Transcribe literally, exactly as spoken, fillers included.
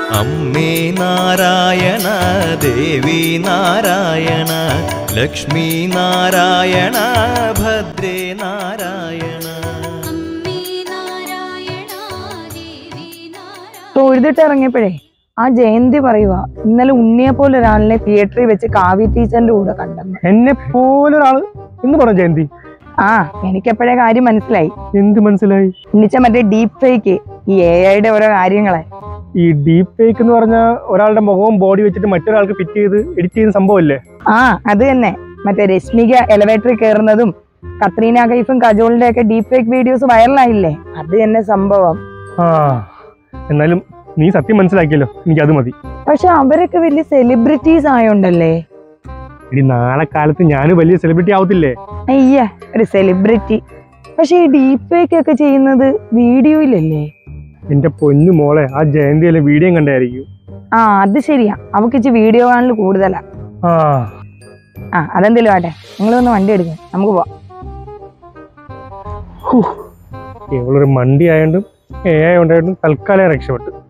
അമ്മേ നാരായണ ദേവി നാരായണ ലക്ഷ്മി നാരായണ ഭദ്രേ നാരായണ. തൊഴുതിട്ട് ഇറങ്ങിയപ്പോഴേ ആ ജയന്തി പറയുക, ഇന്നലെ ഉണ്ണിയെ പോലെ ഒരാളിനെ തിയേറ്ററിൽ വെച്ച് കാവ്യ ടീച്ചറിന്റെ കൂടെ കണ്ടെന്ന്. എന്നെ പോലെ ഒരാള് എന്ന് പറഞ്ഞു ജയന്തി? ആ, എനിക്കെപ്പോഴേ കാര്യം മനസ്സിലായി. എന്ത് മനസ്സിലായി? എന്നുവെച്ച മറ്റേ ഡീപ് ഫേക്ക്, ഈ എ ഐയുടെ ഓരോ കാര്യങ്ങളെ. ഈ ഡീപ് ഫേക്ക് എന്ന് പറഞ്ഞ ഒരാളുടെ മുഖവും ബോഡി വെച്ചിട്ട് മറ്റൊരാൾക്ക് ഫിറ്റ് ചെയ്ത് എഡിറ്റ് ചെയ്യുന്ന സംഭവമല്ലേ? ആ, അത് തന്നെ. മറ്റേ രശ്മിക എലവേറ്ററിൽ കയറുന്നതും കത്രീന കൈഫും കജോളിന്റെ ഒക്കെ ഡീപ് ഫേക്ക് വീഡിയോസ് വൈറലായില്ലേ, അത് തന്നെ സംഭവം. ആ, എന്നാലും നീ സത്യം മനസ്സിലാക്കിയല്ലോ, എനിക്ക് അത് മതി. പക്ഷെ അവരൊക്കെ വലിയ സെലിബ്രിറ്റീസ് ആയോണ്ടല്ലേ. ഇനി നാളെ കാലത്ത് ഞാനും വലിയ സെലിബ്രിറ്റി ആവത്തില്ലേ? അയ്യ, ഒരു സെലിബ്രിറ്റി. പക്ഷെ ഈ ഡീപ് ഫേക്ക് ഒക്കെ ചെയ്യുന്നത് വീഡിയോയിലല്ലേ? എന്റെ പൊന്നു മോളെ, ആ ജയന്തിയിലെ വീഡിയോ കണ്ടായിരിക്കും. ആ, അത് ശരിയാ, അവക്ക് ഇച്ചിരി വീഡിയോ കാണൽ കൂടുതലാ. ആ ആ അതെന്തേലും ആട്ടെ, നിങ്ങളൊന്ന് വണ്ടി എടുക്കും, നമുക്ക് പോവാം. ഇവളൊരു മണ്ടി ആയതുകൊണ്ടും എ ആയതുകൊണ്ടായിട്ടും തൽക്കാലം രക്ഷപ്പെട്ടു.